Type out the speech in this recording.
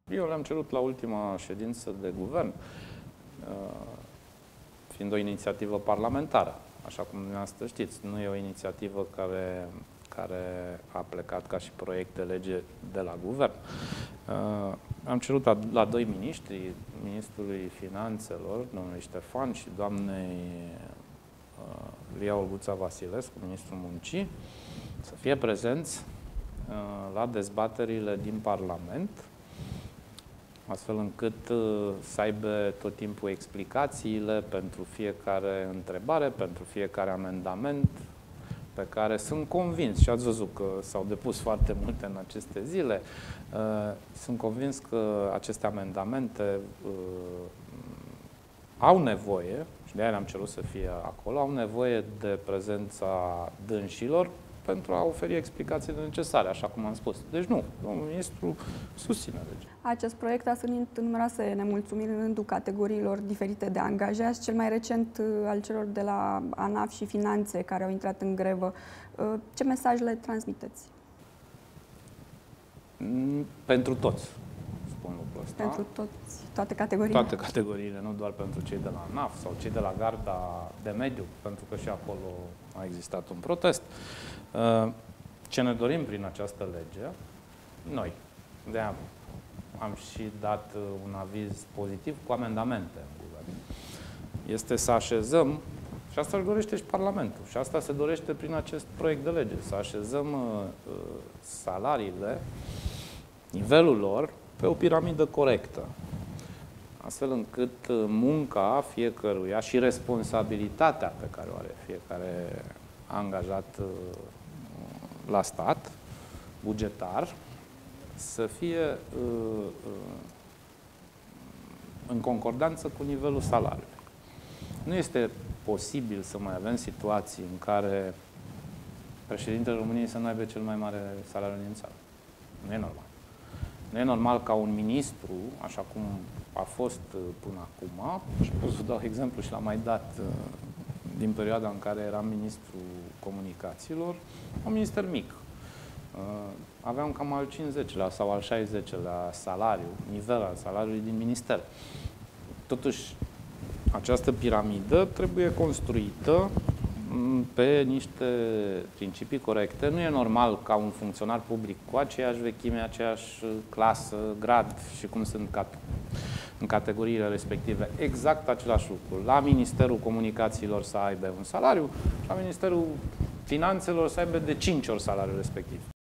Eu le-am cerut la ultima ședință de guvern, fiind o inițiativă parlamentară, așa cum dumneavoastră știți. Nu e o inițiativă care a plecat ca și proiect de lege de la guvern. Am cerut la doi miniștri, ministrului Finanțelor, domnului Ștefan, și doamnei Lia Olguța Vasilescu, ministrul Muncii, să fie prezenți la dezbaterile din Parlament, astfel încât să aibă tot timpul explicațiile pentru fiecare întrebare, pentru fiecare amendament, pe care sunt convins, și ați văzut că s-au depus foarte multe în aceste zile, sunt convins că aceste amendamente au nevoie, și de aia le-am cerut să fie acolo, au nevoie de prezența dânșilor pentru a oferi explicațiile necesare, așa cum am spus. Deci nu, domnul ministru susține legea. Acest proiect a strânit numeroase nemulțumiri în rândul categoriilor diferite de angajați, cel mai recent al celor de la ANAF și Finanțe, care au intrat în grevă. Ce mesaj le transmiteți? Pentru toți, spun lucrul ăsta. Pentru toți, toate categoriile? Toate categoriile, nu doar pentru cei de la ANAF sau cei de la Garda de Mediu, pentru că și acolo a existat un protest. Ce ne dorim prin această lege, noi, de-aia am și dat un aviz pozitiv cu amendamente în guvern, este să așezăm, și asta își dorește și Parlamentul, și asta se dorește prin acest proiect de lege, să așezăm salariile, nivelul lor, pe o piramidă corectă, astfel încât munca fiecăruia și responsabilitatea pe care o are fiecare angajat la stat, bugetar, să fie în concordanță cu nivelul salariului. Nu este posibil să mai avem situații în care președintele României să nu aibă cel mai mare salariu din țară. Nu e normal. Nu e normal ca un ministru, așa cum a fost până acum, și pot să dau exemplu și l-am mai dat din perioada în care eram ministru comunicațiilor, un minister mic. Aveam cam al 50-lea sau al 60-lea salariu, nivel al salariului din minister. Totuși, această piramidă trebuie construită pe niște principii corecte. Nu e normal ca un funcționar public cu aceeași vechime, aceeași clasă, grad și cum sunt în categoriile respective, exact același lucru. La Ministerul Comunicațiilor să aibă un salariu și la Ministerul Finanțelor să aibă de 5 ori salariul respectiv.